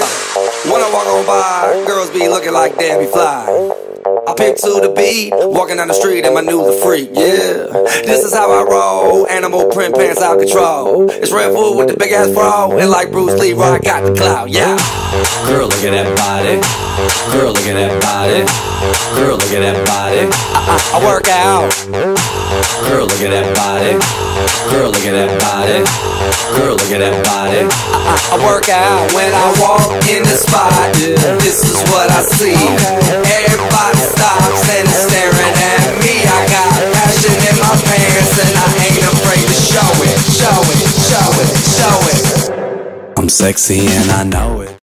When I walk on by, girls be looking like Debbie Fly. I pick to the beat, walking down the street and my new the freak, yeah. This is how I roll, animal print pants out control. It's Red Bull with the big ass bro, and like Bruce Lee, I got the clout, yeah. Girl, look at that body. Girl, look at that body. Girl, look at that body. I work out. Girl, look at that body. Girl, look at that body. Girl, look at that body. I work out when I walk in the spot. This is what I see. Everybody stops and is staring at me. I got passion in my pants and I ain't afraid to show it. Show it, show it, show it. I'm sexy and I know it.